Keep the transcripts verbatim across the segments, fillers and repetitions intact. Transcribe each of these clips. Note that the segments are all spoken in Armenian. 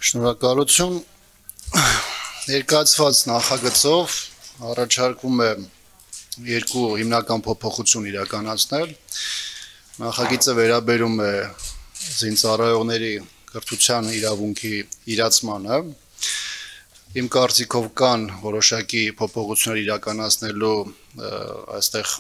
Շնորհակալություն Ներկայացված նախագծով առաջարկվում է երկու հիմնական փոփոխություն իրականացնել։ Նախագիծը վերաբերում է զինծառայողների կրթության իրավունքի իրացմանը։ Իմ կարծիքով կան որոշակի փոփոխություններ իրականացնելու այստեղ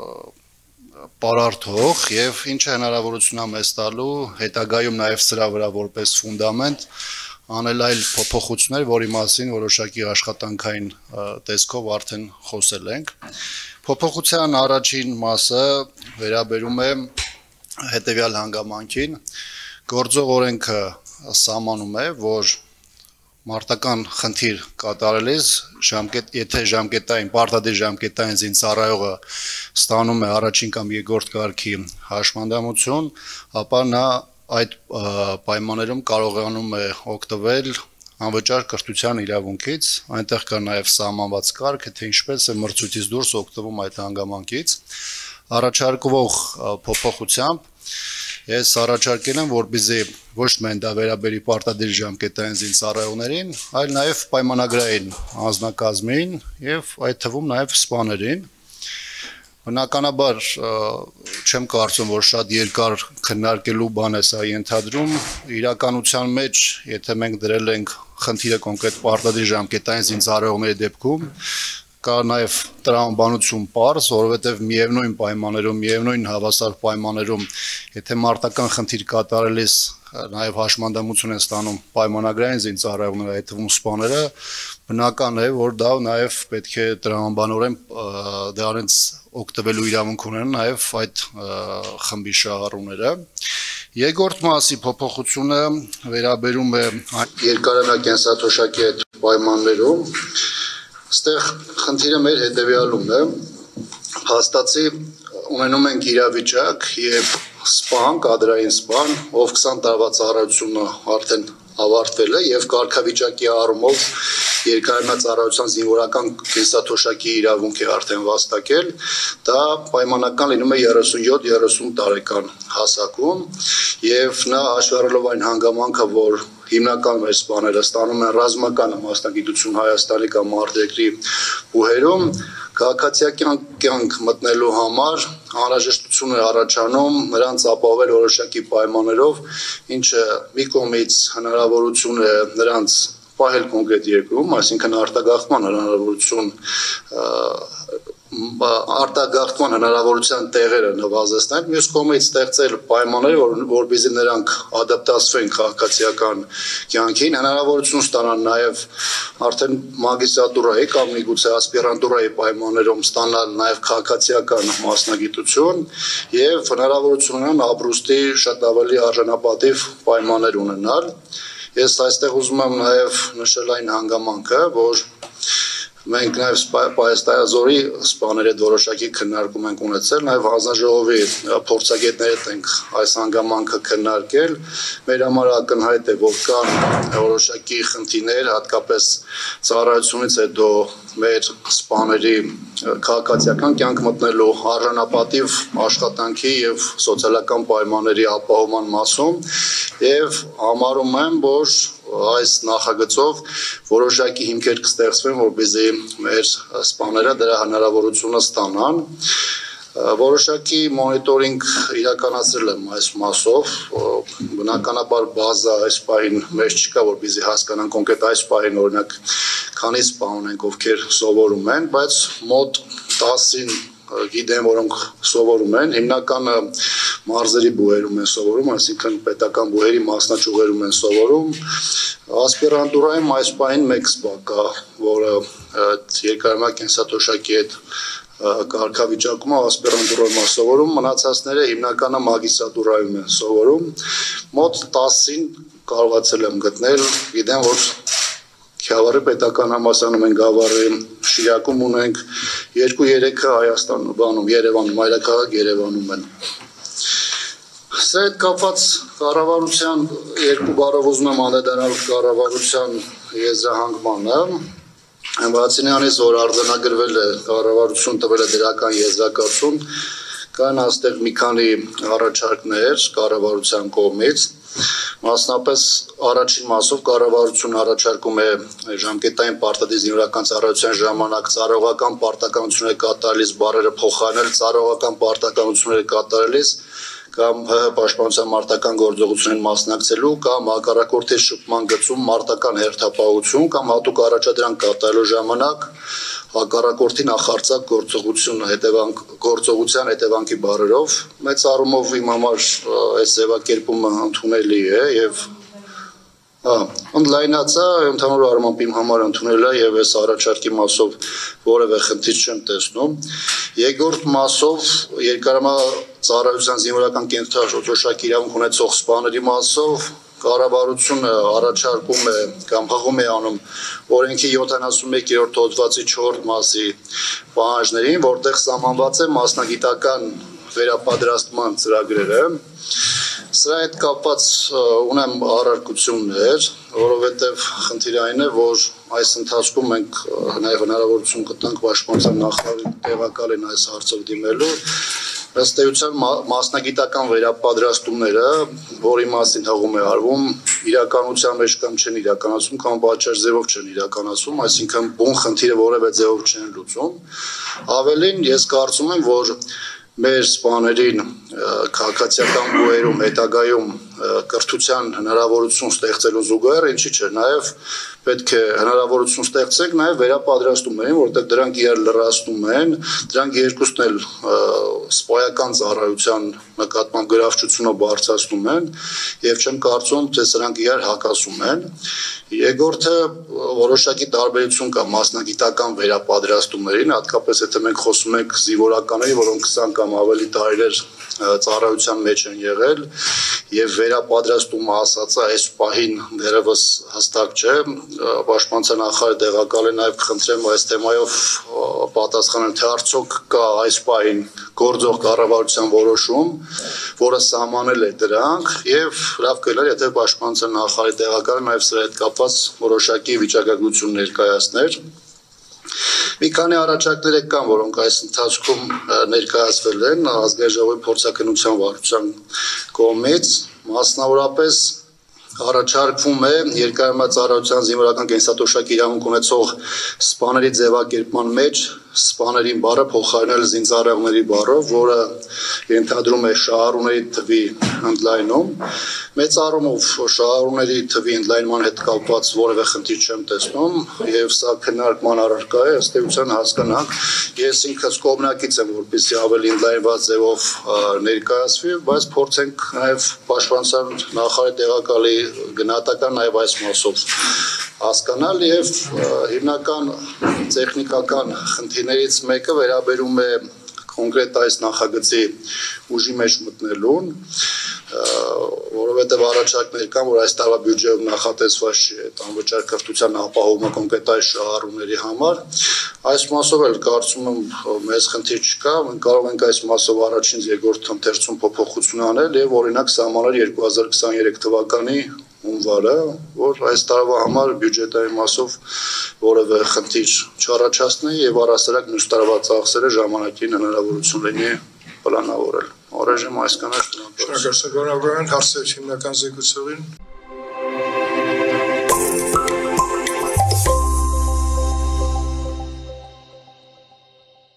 պարարտ եւ ինչը հնարավորություն է մեզ տալու հետագայում նաեւ սրա վրա որպես ֆունդամենտ անել այլ փոփոխություններ, որի մասին որոշակի աշխատանքային տեսքով արդեն խոսել ենք։ Փոփոխության առաջին մասը վերաբերում է հետեւյալ հանգամանքին։ Գործող օրենքը սահմանում է, որ մարտական խնդիր կատարելիս ժամկետ, եթե ժամկետային, պարտադիր ժամկետային զինծառայողը ստանում է առաջին կամ երկրորդ կարգի հաշմանդամություն, ապա նա այդ պայմաններում կարողանում է օգտվել անվճար կրթության իրավունքից, այնտեղ կա նաև սահմանված կարգ, թե ինչպես է մրցույթից դուրս օգտվում այդ հանգամանքից։ Առաջարկվող փոփոխությամբ ես առաջարկել եմ, որպեսզի ոչ միայն դա վերաբերի պարտադիր ժամկետային զինծառայողներին, այլ նաև պայմանագրային անձնակազմին եւ այդ թվում նաև սպաներին։ Բնականաբար չեմ կարծում, որ շատ երկար քննարկելու բան է սա ենթադրում, իրականության մեջ, եթե մենք դրել ենք խնդիրը կոնկրետ պարտադիր ժամկետային զինծառայողների դեպքում, կա նաև տրամաբանություն պարզ, որովհետև միևնույն պայմաններում, միևնույն հավասար պայմաններում, եթե մարտական խնդիր կատարելիս նաև հաշմանդամություն են ստանում պայմանագրային զինծառայողները, այդ թվում սպաները, բնական է, որ դա նաև պետք է տրամաբանորեն դրանից օգտվելու իրավունք ունեն նաև այդ խմբի շահառուները։ Երկրորդ մասի փոփոխությունը վերաբերում է երկարամյա կենսաթոշակի այդ պայմաններում։ Այստեղ խնդիրը մեր հետևյալում է, փաստացի ունենում ենք իրավիճակ եւ սպան, կադրային սպան, ով քսան տարվա ծառայությունը արդեն ավարտվել է եւ կարգավիճակի առումով երկարամյա ծառայության զինվորական կենսաթոշակի իրավունք է արդեն վաստակել, դա պայմանական լինում է երեսունյոթ երեսուն տարեկան հասակում եւ նա հաշվառելով այն հանգամանքը, որ հիմնական մեր սպաները ստանում են ռազմական մասնագիտություն Հայաստանի կամ արտերկրի բուհերում, քաղաքացիական կյանք մտնելու համար անհրաժեշտություն է առաջանում նրանց ապահովել որոշակի պայմաններով, ինչը մի կողմից հնարավորություն է նրանց պահել կոնկրետ երկրում, այսինքն արտագաղթման հնարավորություն արտագաղթման հնարավորության տեղերը նվազեցնել, մյուս կողմից ստեղծել պայմաններ, որպեսզի նրանք ադապտացվեն քաղաքացիական կյանքին, հնարավորություն ստանան նաև արդեն մագիստրատուրայի կամ միգուցե ասպիրանտուրայի պայմաններում ստանալ նաև քաղաքացիական մասնագիտություն եւ հնարավորություն ունենան ապրուստի շատ ավելի արժանապատիվ պայմաններ ունենալ։ Ես այստեղ ուզում եմ նաև նշել այն հանգամանքը, որ մենք նաև Պայաստայազորի սպաների հետ որոշակի քննարկում ենք ունեցել, նաև հանձնաժողովի փորձագետների հետ ենք այս հանգամանքը քննարկել։ Մեր համար ակնհայտ է, որ կան որոշակի խնդիրներ, հատկապես ծառայությունից հետո մեր սպաների քաղաքացիական կյանք մտնելու արժանապատիվ աշխատանքի եւ սոցիալական պայմանների ապահովման մասում եւ համարում եմ, որ այս նախագծով որոշակի հիմքեր կստեղծվեն, որպեսզի մեր սպաները դրա հնարավորությունը ստանան։ Որոշակի մոնիտորինգ իրականացրել եմ այս մասով, բնականաբար բազա այս պահին մեջ չկա, որպեսզի հասկանան կոնկրետ այս պահին օրինակ քանի սպա ունենք, ովքեր սովորում են, բայց մոտ տասին գիտեմ, որոնք սովորում են, հիմնականը մարզերի բուհերում են սովորում, այսինքն պետական բուհերի մասնաճյուղերում են սովորում։ Ասպիրանտուրայում այս պահին մեկ սպա կա, որը երկարամյա կենսաթոշակի հետ կարգավիճակում ասպիրանտուրայում է սովորում, մնացածները հիմնականը մագիստրատուրայում են սովորում։ Մոտ տասին կարողացել եմ գտնել, գիտեմ, որ Քյավառի պետական համալսարանում են, Գավառի Շիրակում ունենք, երկու-երեքը Հայաստանում, բանում, Երևանում, մայրաքաղաք Երևանում են։ Սա հետ կապված կառավարության երկու բառով ուզում եմ անդրադառնալ կառավարության եզրահանգմանը, բացի նրանից, որ արձանագրվել է կառավարություն տվել է դրական եզրակացում, Կան այստեղ մի քանի առաջարկներ կառավարության կողմից, մասնապես առաջին մասով կառավարությունը առաջարկում է ժամկետային պարտադիր զինվորական ծառայության ժամանակ ծառայողական պարտականություններ կատարելիս բառերը փոխարինել ծառայողական պարտականություններ կատարելիս կամ պաշտպանության մարտական գործողություններին մասնակցելու կամ հակառակորդի շփման գծում մարտական հերթապահություն կամ հատուկ առաջադրանք կատարելու ժամանակ հակառակորդի նախարարցակ գործողություն հետևանք գործողության հետևանքի բառերով մեծ առումով իմ համար այս ձևակերպումը ընդունելի է եւ Ընդլայնացա, ընդհանուր առմամբ իմ համար ընդունել է եւ այս առաջարկի մասով որևէ խնդիր չեմ տեսնում։ Երկրորդ մասով երկարամյա ծառայության զինվորական կենտրոնաշարժ իրավունք ունեցող սպաների մասով կառավարությունը առաջարկում է կամ հղում է անում օրենքի յոթանասունմեկերորդ հոդվածի չորրորդ մասի պահանջներին, որտեղ սահմանված է մասնագիտական վերապատրաստման ծրագրերը։ Սրա հետ կապված ունեմ առարկություններ, որովհետև խնդիրը այն է, որ այս ընթացքում մենք նաև հնարավորություն կտանք պաշտպանության նախարարին տեղակալին այս հարցով դիմելու։ Ըստ էության մասնագիտական վերապատրաստումները, որի մասին հղում է արվում, իրականության մեջ կամ չեն իրականացում, կամ պատշաճ ձևով չեն իրականացում, այսինքն բուն խնդիրը որևէ ձևով չեն լուծում։ Ավելին, ես կարծում եմ, որ մեր սպաներին քաղաքացիական գույերում հետագայում կրթության հնարավորություն ստեղծելու զուգահեռ, ինչի՞ չէ, նաև պետք է հնարավորություն ստեղծենք նաև վերապատրաստումներին, որտեղ դրանք իրար լրացնում են, դրանք երկուսն էլ սպայական ծառայության նկատմամբ գրավչությունը բարձրացնում են եւ չեմ կարծում, թե սրանք իրար հակասում են։ Երկրորդը որոշակի տարբերություն կա մասնագիտական վերապատրաստումներին, հատկապես եթե մենք խոսում ենք զինվորականների, որոնք քսան կամ ավելի տարիներ ծառայության մեջ են եղել եւ վերապատրաստումը ասածը այս պահին դեռևս հստակ չէ, պաշտպանության նախարարը տեղակալ է նաեւ կխնդրեմ այս թեմայով պատասխանել, թե արդյոք կա այս պահին գործող կառավարության որոշում, որը սահմանել է դրանք եւ լավ կլիներ, եթե պաշտպանության նախարարի տեղակալը նաեւ սրա հետ կապված որոշակի վիճակագրություն ներկայացներ։ Մի քանի առաջարկներ կան, որոնք այս ընթացքում ներկայացվել են ազգային ժողովի փորձաքննության վարչության կողմից, մասնավորապես առաջարկվում է երկարամյա ծառայության զինվորական կենսաթոշակի իրավունք ունեցող սպաների ձևակերպման մեջ սպաներին բառը փոխարինել զինծառայողների բառով, որը ենթադրում է շահառուների թվի ընդլայնում։ Մեծ առումով շահառուների թվի ընդլայնման հետ կապված որևէ խնդիր չեմ տեսնում եւ սա քննարկման առարկա է, ըստ էության հասկանանք։ Ես ինքս կողմնակից եմ, որպեսզի ավելի ընդլայնված ձևով ներկայացվի, բայց փորձենք նաեւ պաշտպանության նախարարի տեղակալի գնահատական նաեւ այս մասով հասկանալ եւ հիմնական տեխնիկական խնդիրներից մեկը վերաբերում է կոնկրետ այս նախագծի ուժի մեջ մտնելուն, որովհետև առաջարկներ կան, որ այս տարվա բյուջեում նախատեսված չի այդ անվճար կրթության ապահովումը կոնկրետ այս շահառուների համար։ Այս մասով էլ կարծում եմ մեծ խնդիր չկա, մենք կարող ենք այս մասով առաջին երկրորդ ընթերցում փոփոխություն անել եւ օրինակ սահմանել երկու հազար քսաներեք թվականի հունվարը, որ այս տարվա համար բյուջետային մասով որևէ խնդիր չառաջացնի եւ առասարակ մյուս տարվա ծախսերը ժամանակին հնարավորություն լինի պլանավորել։ Օրենժեմ այսքանը շնորհակալություն։ Շնորհակալություն, հարցեր հիմնական զեկուցողին։